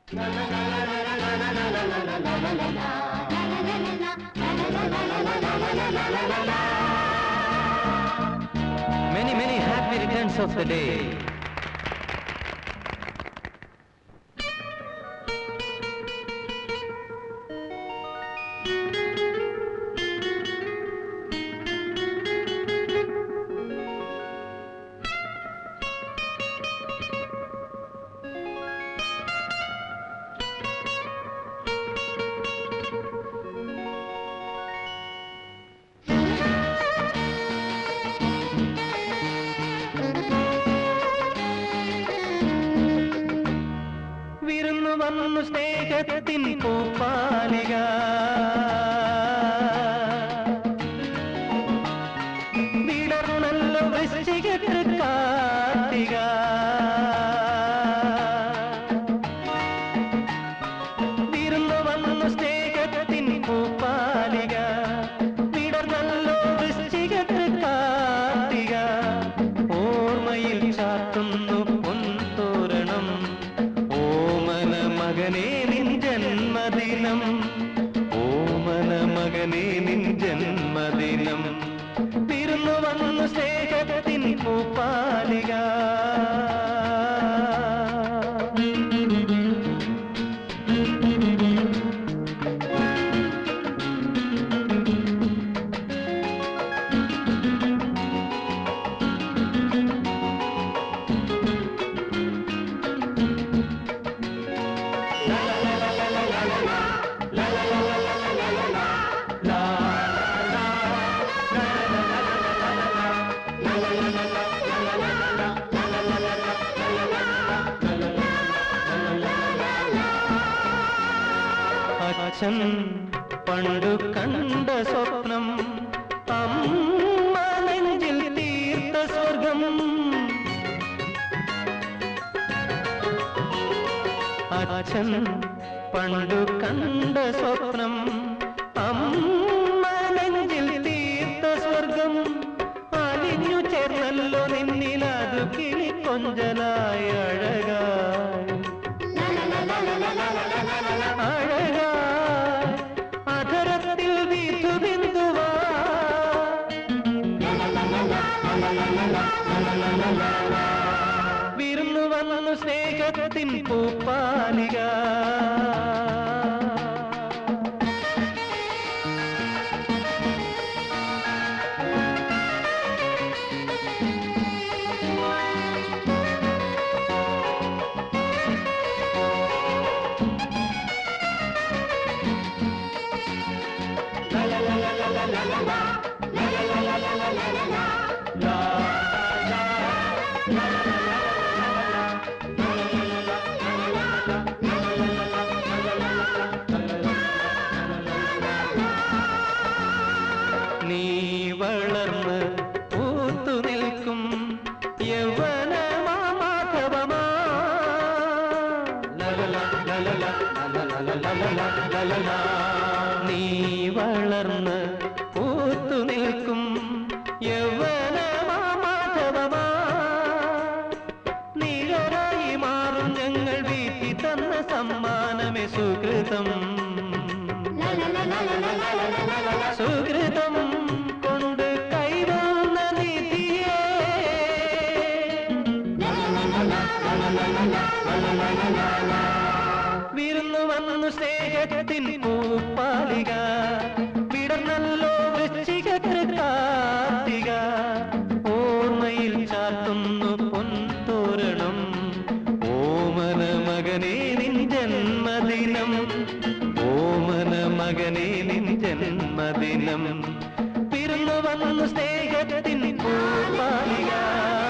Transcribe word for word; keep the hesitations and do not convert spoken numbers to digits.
Many, many happy returns of the day. വന്നു സ്നേഹത്തിൻ പൂപ്പാലിക വിടർന്നല്ലോ വൃശ്ചികത്തിൽ കാർത്തിക വിരുന്നു വന്നു സ്നേഹത്തിൻ പൂപ്പാലിക വിടർന്നല്ലോ വൃശ്ചികത്തിൽ കാർത്തിക ഓർമ്മയിൽ ചാത്തുന്നു പൊൻതോരണം മകനേ നിൻ ജന്മദിനം ഓമന മകനേ നിൻ ജന്മദിനം വിരുന്നു വന്നു സ്നേഹത്തിൻ പൂപ്പാലിക അച്ഛൻ പണ്ടു കണ്ട സ്വപ്നം അമ്മ നെഞ്ചിൽ തീർത്ത സ്വർഗം അച്ഛൻ പണ്ടു കണ്ട സ്വപ്നം അമ്മ നെഞ്ചിൽ തീർത്ത സ്വർഗം അലിഞ്ഞു ചേർന്നല്ലോ നിന്നിലതു കിളി കൊഞ്ചലായി അഴകായി അഴകായി അധരത്തിൽ വീഥു ബിന്ദുവാ വിരുന്നു വന്നു സ്നേഹത്തിൻ പൂപ്പാലിക നീ വളർന്ന് പൂത്തു നിൽക്കും യൗവനമാധവമാ നീ വളർന്ന് പൂത്തു നിൽക്കും യൗവനമാധവമാ നീരായി മാറും ഞങ്ങൾ വീട്ടി തന്ന സമ്മാനമേ സുകൃതം സുകൃതം കൊണ്ട് കൈവന്ന നിധിയേ വിരുന്നു വന്നു സ്നേഹത്തിൻ പൂപ്പാലിക വിടർന്നല്ലോ വൃശ്ചികത്തിൽ കാർത്തിക ഓർമ്മയിൽ ചാത്തുന്നു പൊൻതോരണം ഓമന മകനേ നിൻ ജന്മദിനം ഓമന മകനേ നിൻ ജന്മദിനം വിരുന്നു വന്നു സ്നേഹത്തിൻ പൂപ്പാലിക